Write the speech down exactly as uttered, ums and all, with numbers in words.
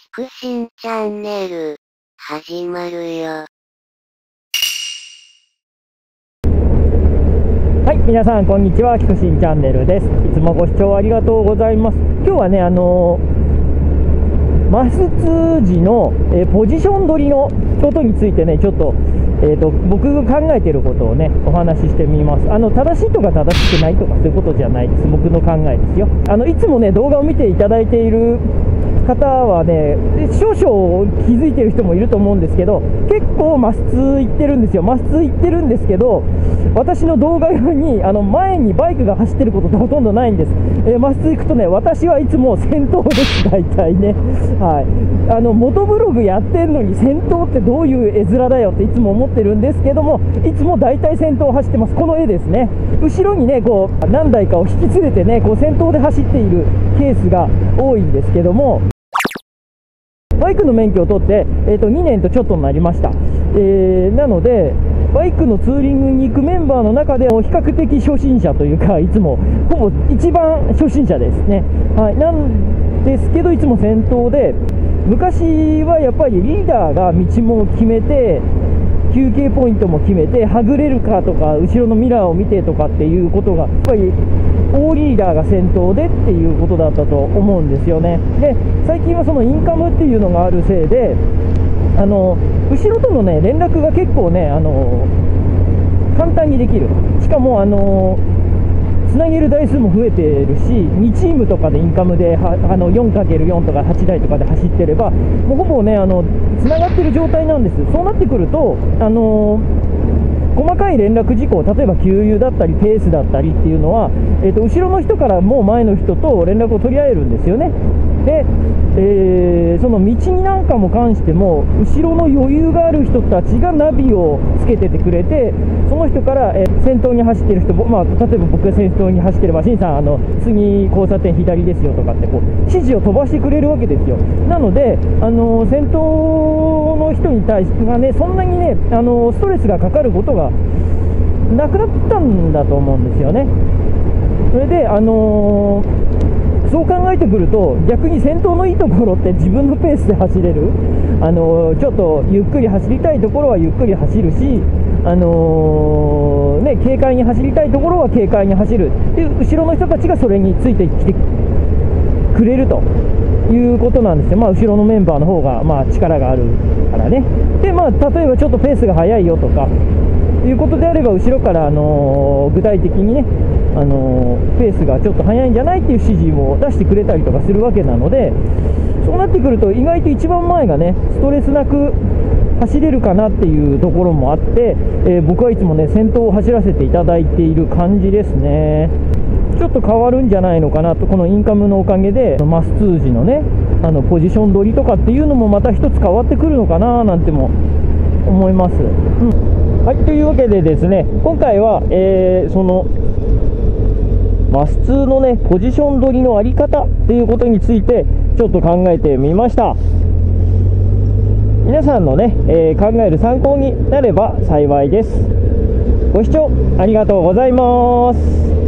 菊新チャンネル、始まるよ。 はい、皆さんこんにちは。菊新チャンネルです。いつもご視聴ありがとうございます。今日はね、あのー、マス通時の、えー、ポジション取りのことについてね、ちょっと、えーと、僕が考えていることをね、お話ししてみます。あの、正しいとか正しくないとかそういうことじゃないです。僕の考えですよ。あの、いつもね、動画を見ていただいている方はね、少々気づいてる人もいると思うんですけど、結構マス通行ってるんですよ。マス通行ってるんですけど、私の動画用にあの前にバイクが走ってることってほとんどないんです。えー、マス通行くとね、私はいつも先頭です、大体ね。はい。あの、元ブログやってんのに先頭ってどういう絵面だよっていつも思ってるんですけども、いつも大体先頭を走ってます。この絵ですね。後ろにね、こう、何台かを引き連れてね、こう先頭で走っているケースが多いんですけども、バイクの免許を取って、えー、とにねんとちょっとになりました。えー、なので、バイクのツーリングに行くメンバーの中で比較的初心者というか、いつもほぼ一番初心者ですね。はい、なんですけど、いつも先頭で、昔はやっぱりリーダーが道も決めて、休憩ポイントも決めて、はぐれるかとか、後ろのミラーを見てとかっていうことが、やっぱり大リーダーが先頭でっていうことだったと思うんですよね。で、最近はそのインカムっていうのがあるせいで、あの後ろとのね連絡が結構ね、あの簡単にできる。しかもあのつなげる台数も増えているし、にチームとかでインカムではあの よんかけるよん とかはちだいとかで走ってれば、もうほぼね、あのつながってる状態なんです。そうなってくると、あの細かい連絡事項、例えば給油だったりペースだったりっていうのは、えーと、後ろの人からもう前の人と連絡を取り合えるんですよね。で、えー、その道になんかも関しても、後ろの余裕がある人たちがナビをつけててくれて、その人から、えー、先頭に走ってる人、まあ、例えば僕が先頭に走ってれば、シンさん、あの次交差点左ですよとかってこう指示を飛ばしてくれるわけですよ。なので、あのー、先頭の人に対してがね、そんなにね、あのー、ストレスがかかることがなくなったんだと思うんですよね。それで、あのーそう考えてくると、逆に先頭のいいところって自分のペースで走れる、あのー、ちょっとゆっくり走りたいところはゆっくり走るし、あのーね、軽快に走りたいところは軽快に走るで、後ろの人たちがそれについてきてくれるということなんですよ。まあ、後ろのメンバーの方がまあ力があるからね。で、まあ、例えばちょっとペースが速いよとかいうことであれば、後ろから、あのー、具体的にね、あのー、ペースがちょっと速いんじゃないっていう指示を出してくれたりとかするわけなので、そうなってくると意外と一番前がね、ストレスなく走れるかなっていうところもあって、えー、僕はいつもね先頭を走らせていただいている感じですね。ちょっと変わるんじゃないのかなと、このインカムのおかげでマス通時のね、あのポジション取りとかっていうのもまた一つ変わってくるのかななんても思います。うんはい、というわけでですね、今回は、えー、そのマス通のねポジション取りのあり方ということについてちょっと考えてみました。皆さんのね、えー、考える参考になれば幸いです。ご視聴ありがとうございます。